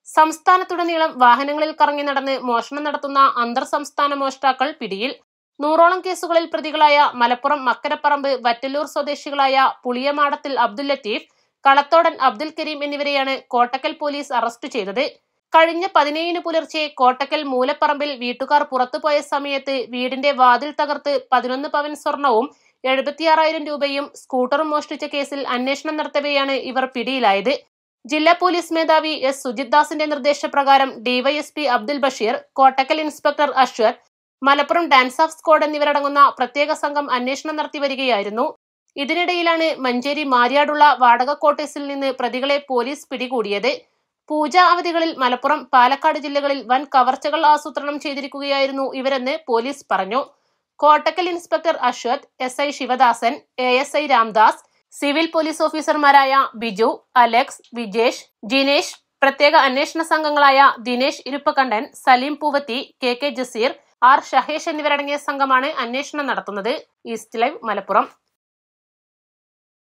സംസ്ഥാനത്തുടനീളം വാഹനങ്ങളിൽ കറങ്ങി നടന്ന് മോഷണം നടത്തുന്ന അന്തർ സംസ്ഥാന മോഷ്ടാക്കൾ പിടിയിൽ. 100ഓളം കേസുകളിൽ പ്രതികളായ മലപ്പുറം മക്കരപ്പറമ്പ് വറ്റല്ലൂർ സ്വദേശികളായ പുളിയമാടത്തിൽ അബ്ദുൽ ലത്തീഫ്, കളത്തോടൻ അബ്ദുൽ കരീം എന്നിവരെയാണ് കോട്ടക്കൽ പോലീസ് അറസ്റ്റ് ചെയ്തത്. കഴിഞ്ഞ 17 പുലർച്ചെ കോട്ടക്കൽ മൂലപ്പറമ്പിൽ വീട്ടുകാർ പുറത്തുപോയ സമയത്ത് വീടിന്റെ വാതിൽ തകർത്ത് 11 പവൻ സ്വർണവും 76,000 രൂപയും സ്കൂട്ടറും മോഷ്ടിച്ച കേസിൽ അന്വേഷണം നടത്തവെയാണ് ഇവർ പിടിയിലായത്. ജില്ലാ പോലീസ് മേധാവി എസ് സുജിത് ദാസിന്റെ നിർദ്ദേശപ്രകാരം DYSP Abdul Basheer, Kottakkal inspector Ashwath, Malappuram dance of squad എന്നിവരടങ്ങുന്ന പ്രത്യേക സംഘം അന്വേഷണം നടത്തി വരികയായിരുന്നു. ഇതിനിടയിലാണ് മഞ്ചേരി മാര്യാടുള്ള വാടക ക്വാർട്ടേഴ്സിൽ നിന്ന് പ്രതികളെ പോലീസ് പിടികൂടിയത്. പൂജാ അവധികളിൽ മലപ്പുറം, പാലക്കാട് ജില്ലകളിൽ വൻ കവർച്ചകൾ ആസൂത്രണം ചെയ്തിരിക്കുകയായിരുന്നു ഇവരെന്ന് പോലീസ് പറഞ്ഞു. Kottakkal inspector Ashwath, SI Sivadasan, ASI Ramdas, civil police ഓഫീസർമാരായ ബിജു, അലക്സ്, വിജേഷ്, ജിനേഷ്, പ്രത്യേക അന്വേഷണ സംഘങ്ങളായ ദിനേശ് ഇരുപ്പക്കണ്ടൻ, സലീം പൂവത്തി, KK ജസീർ, R ഷഹേഷ് എന്നിവരടങ്ങിയ സംഘമാണ് അന്വേഷണം നടത്തുന്നത്. East live Malappuram.